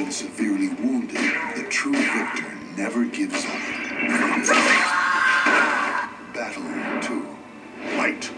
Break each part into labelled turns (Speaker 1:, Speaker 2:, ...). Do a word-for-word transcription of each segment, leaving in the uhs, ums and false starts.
Speaker 1: When severely wounded, the true victor never gives up. Battle two. Fight.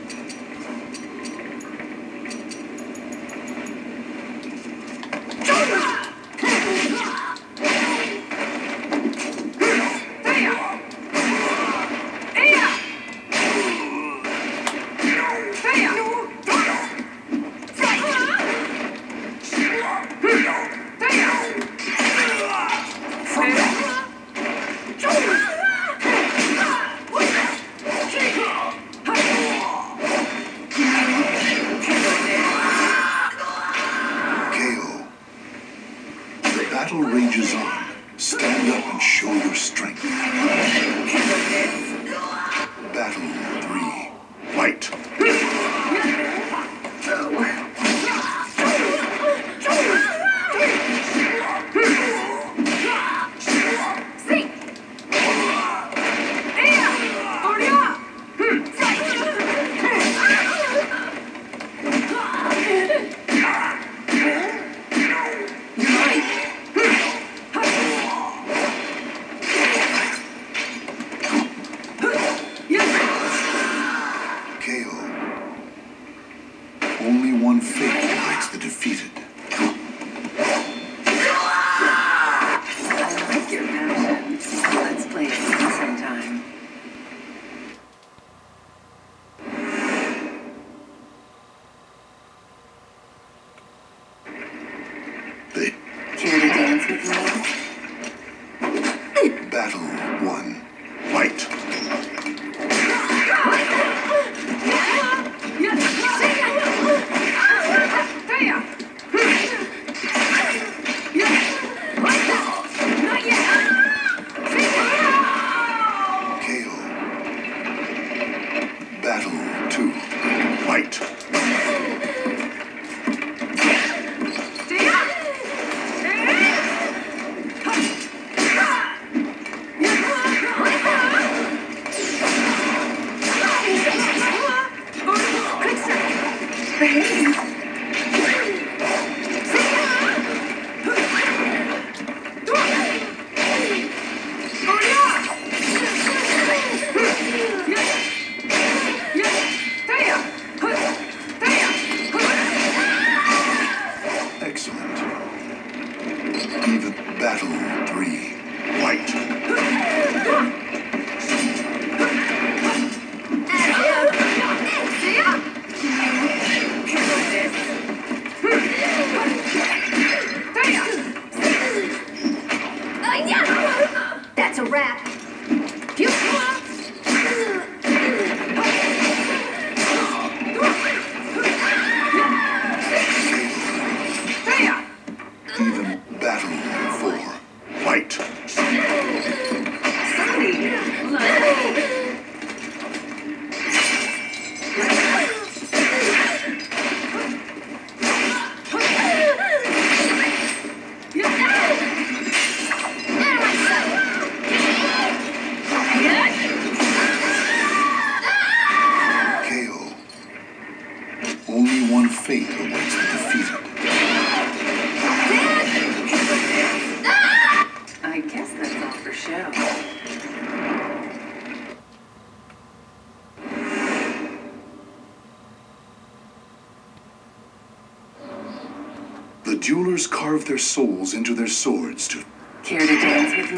Speaker 1: Duelers carve their souls into their swords to...
Speaker 2: Care to dance with me?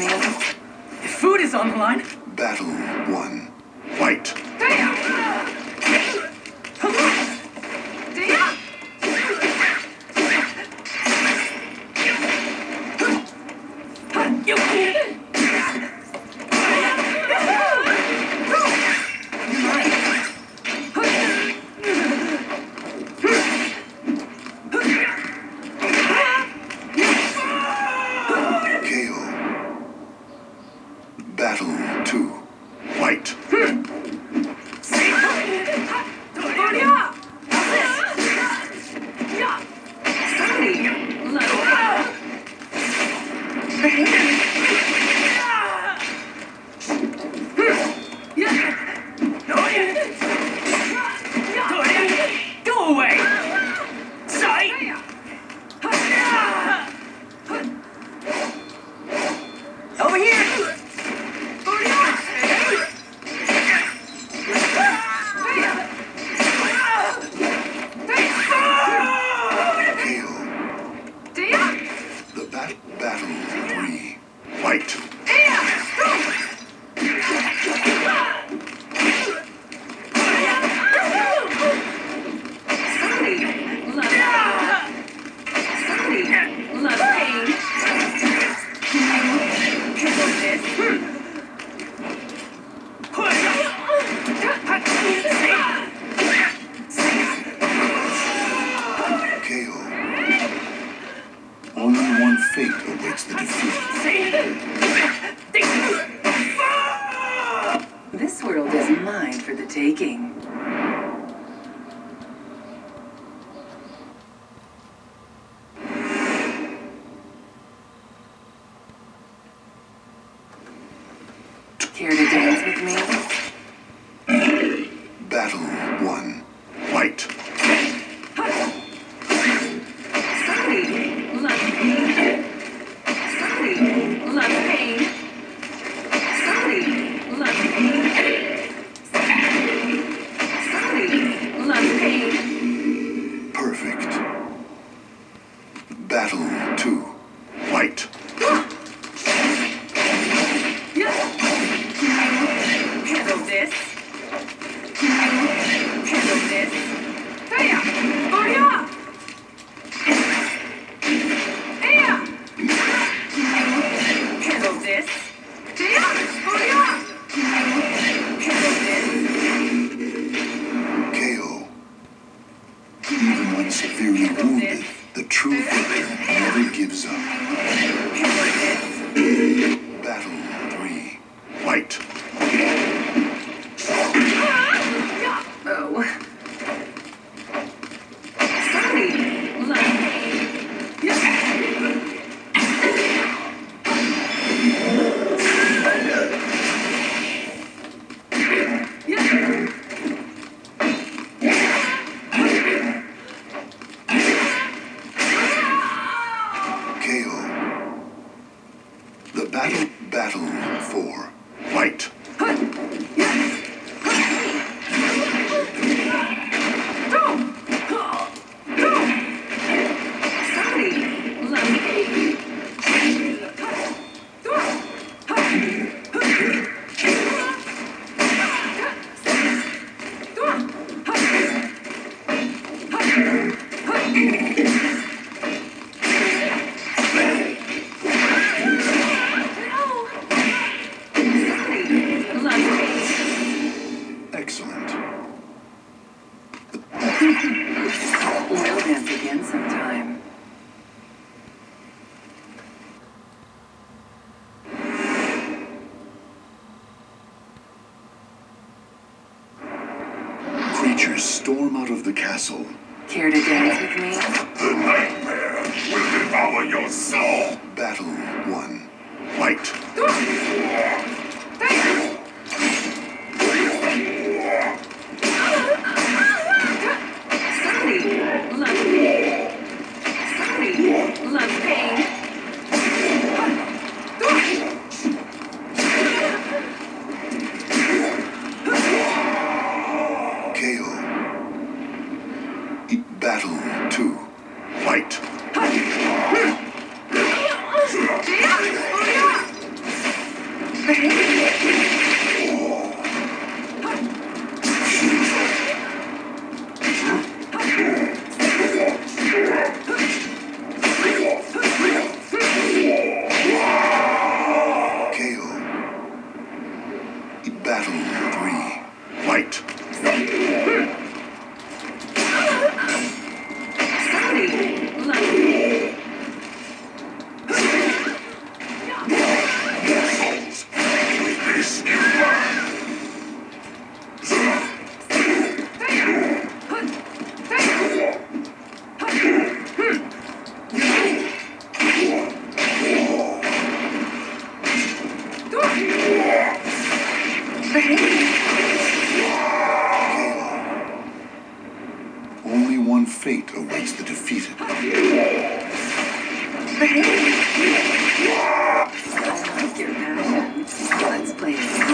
Speaker 2: If food is on the line...
Speaker 1: Battle one. Fight. Bat battle three. Fight.
Speaker 2: This world is mine for the taking. Care to dance with me?
Speaker 1: Battle one. Fight.
Speaker 2: Somebody loves pain. Somebody loves pain. Somebody loves pain. Somebody loves pain.
Speaker 1: Perfect. Battle two. Fight.
Speaker 2: Handle this. Can you handle this? Hiya! Hiya! Hiya! Can you handle this? Hiya! Hiya! Can you handle this?
Speaker 1: K O. Even when severely wounded, the true victor never gives up.
Speaker 2: Handle this.
Speaker 1: Battle three. Fight.
Speaker 2: Oh. Somebody loves pain. Yeah.
Speaker 1: K O. The battle battle four. Fight. Excellent.
Speaker 2: We'll dance again sometime.
Speaker 1: Creatures storm out of the castle.
Speaker 2: Care to dance with me?
Speaker 3: The nightmare will devour your soul.
Speaker 1: Battle one. Fight.
Speaker 2: Somebody loves pain. Somebody loves pain.
Speaker 1: K O. Battle two. Fight. K O. Battle three. Fight.
Speaker 2: Somebody loves me.
Speaker 3: With this in
Speaker 1: Only one fate awaits the defeated.
Speaker 2: I like your passion. Let's play it.